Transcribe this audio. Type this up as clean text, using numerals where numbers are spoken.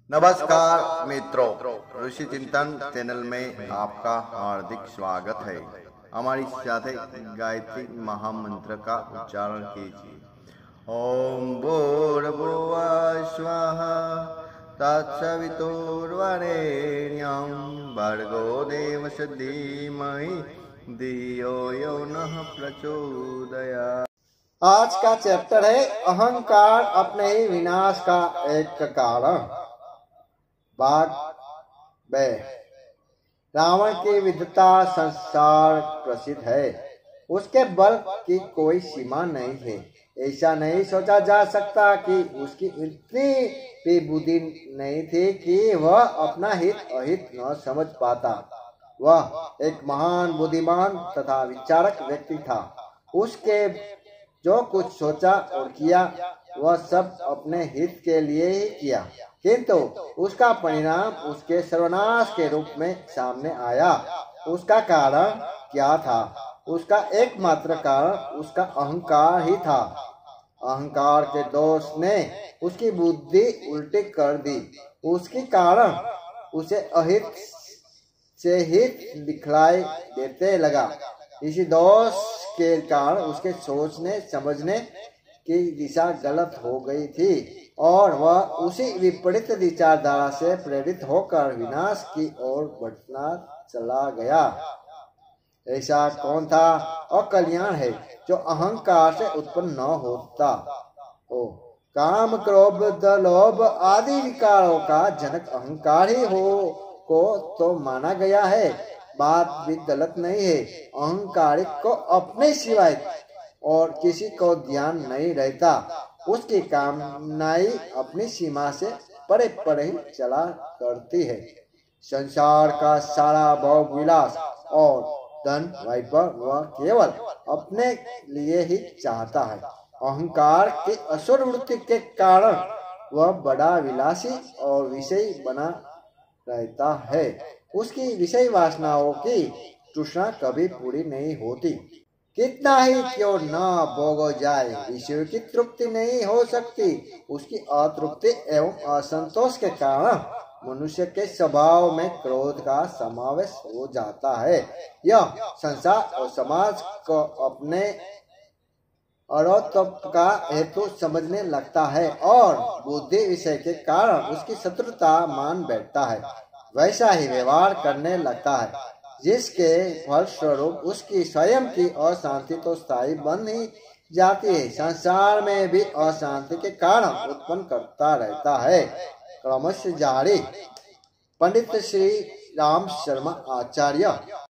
नमस्कार मित्रों, ऋषि चिंतन चैनल में आपका हार्दिक स्वागत है। हमारी साथ गायत्री महामंत्र का उच्चारण कीजिए। ओम भूर्भुवः स्वः तत्सवितुर्वरेण्यं भर्गो देवस्य धीमहि धियो यो नः प्रचोदयात्। आज का चैप्टर है अहंकार अपने ही विनाश का एक कारण। भाग 2। रावण की विद्वता संसार प्रसिद्ध है। उसके बल की कोई सीमा नहीं है। ऐसा नहीं सोचा जा सकता कि उसकी इतनी भी बुद्धि नहीं थी कि वह अपना हित अहित न समझ पाता। वह एक महान बुद्धिमान तथा विचारक व्यक्ति था। उसके जो कुछ सोचा और किया वह सब अपने हित के लिए ही किया, किंतु उसका परिणाम उसके सर्वनाश के रूप में सामने आया। उसका कारण क्या था? उसका एकमात्र कारण उसका अहंकार ही था। अहंकार के दोष ने उसकी बुद्धि उल्टी कर दी। उसके कारण उसे अहित से हित दिखलाई देते लगा। इसी दोष के कारण उसके सोचने समझने की दिशा गलत हो गई थी और वह उसी विपरीत विचारधारा से प्रेरित होकर विनाश की ओर बढ़ना चला गया। ऐसा कौन था? अकल्याण है जो अहंकार से उत्पन्न न होता हो। काम, क्रोध, लोभ आदि विकारों का जनक अहंकार ही हो को तो माना गया है। बात भी गलत नहीं है। अहंकारिक को अपने सिवाय और किसी को ध्यान नहीं रहता। उसकी कामनाएं अपनी सीमा से परे परे ही चला करती है। संसार का सारा भोग विलास और धन वैभव वह केवल अपने लिए ही चाहता है। अहंकार की असुर वृत्ति के कारण वह बड़ा विलासी और विषयी बना रहता है। उसकी विषय वासनाओं की तृष्णा कभी पूरी नहीं होती। कितना ही क्यों न भोगो जाए, विषय की तृप्ति नहीं हो सकती। उसकी अतृप्ति एवं असंतोष के कारण मनुष्य के स्वभाव में क्रोध का समावेश हो जाता है। यह संसार और समाज को अपने अरोत्तम का हेतु समझने लगता है और बुद्धि विषय के कारण उसकी शत्रुता मान बैठता है। वैसा ही व्यवहार करने लगता है, जिसके फलस्वरूप उसकी स्वयं की अशांति तो स्थायी बन ही जाती है, संसार में भी अशांति के कारण उत्पन्न करता रहता है। क्रमश जारी। पंडित श्री राम शर्मा आचार्य।